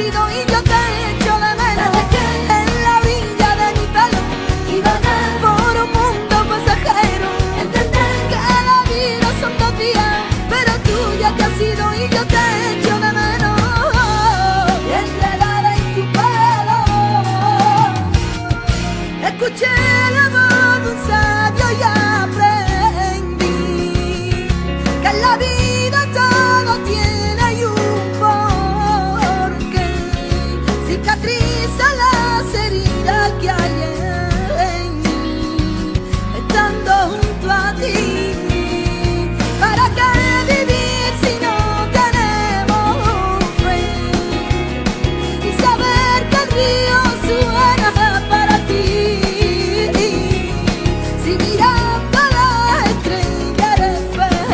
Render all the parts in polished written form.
sido y yo te echo de menos. En la orilla de mi pelo divagar por un mundo pasajero. Entender que la vida son 2 días, pero tú ya te has ido y yo te echo de menos. Y enredada en tu pelo escuché la voz de un sabio y aprendí que en la vida todo tiene y un porqué. Cicatriza las heridas que hay en mí, estando junto a ti. ¿Para qué vivir si no tenemos fe? Y saber que el río suena para ti. Si mirando las estrellas eres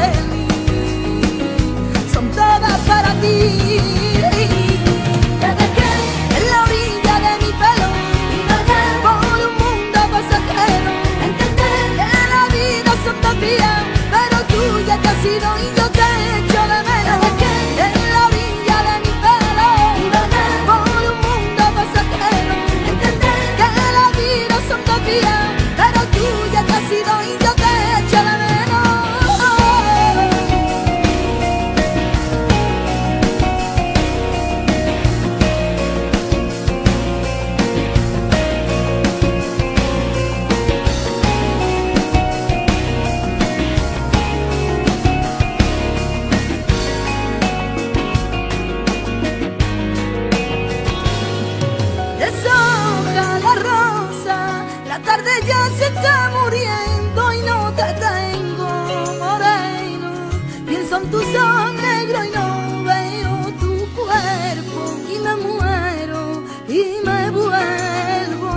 feliz, son todas para ti. Te dejé en la orilla de mi pelo divagar por un mundo pasajero. Entender que la vida son 2 días, pero tú ya te has ido y yo te echo de menos. En la orilla de mi pelo divagar por un mundo pasajero. Entender que la vida son 2 días, pero tú ya te has ido y yo te echo de menos. Deshoja la rosa, la tarde ya se está muriendo y no te tengo, moreno. Pienso en tus ojos negros y no veo tu cuerpo, y me muero y me vuelvo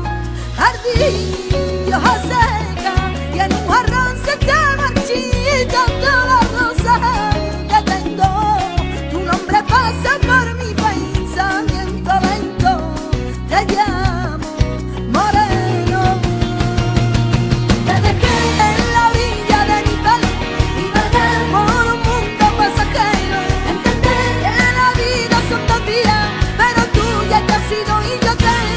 jardín, hoja seca, y en un jarrón se está marchitando la rosa que tengo. Tu nombre pasa por mi pensamiento lento, te llamo moreno. Te dejé en la orilla de mi pelo divagar por un mundo pasajero. Entender que la vida son 2 días, pero tú ya te has ido y yo te